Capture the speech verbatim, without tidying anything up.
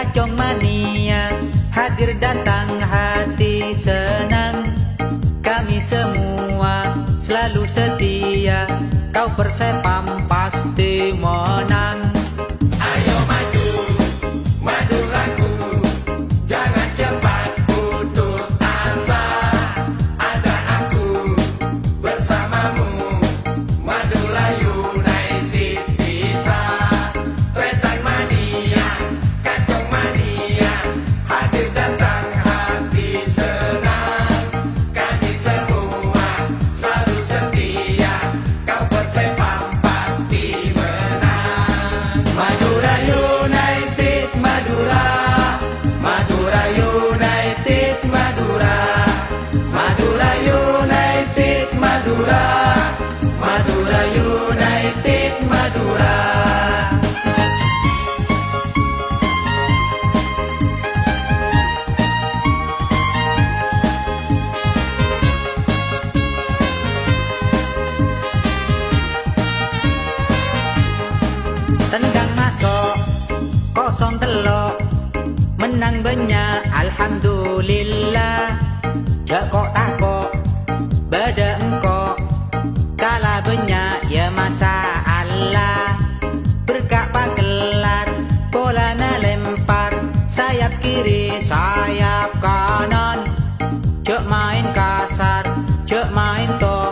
Kacong mania hadir datang hati senang. Kami semua selalu setia, kau Persepam pasti menang. Ayo maju, Maduraku, jangan cepat putus asa. Ada aku bersamamu, Madura United bisa. Retang mania, kacong mania, hadir datang hati senang. Kami semua selalu setia, kau Persepam pasti menang. Madura United, Madura, Madura United, Madura, Madura United, Madura, Madura United, Madura. Tendang masuk kosong telok, menang banyak alhamdulillah. Jakok takok bada engkok, kalah banyak ya masalah. Berkak pakelar bola na lempar, sayap kiri sayap kanan. Jok main kasar, jok main to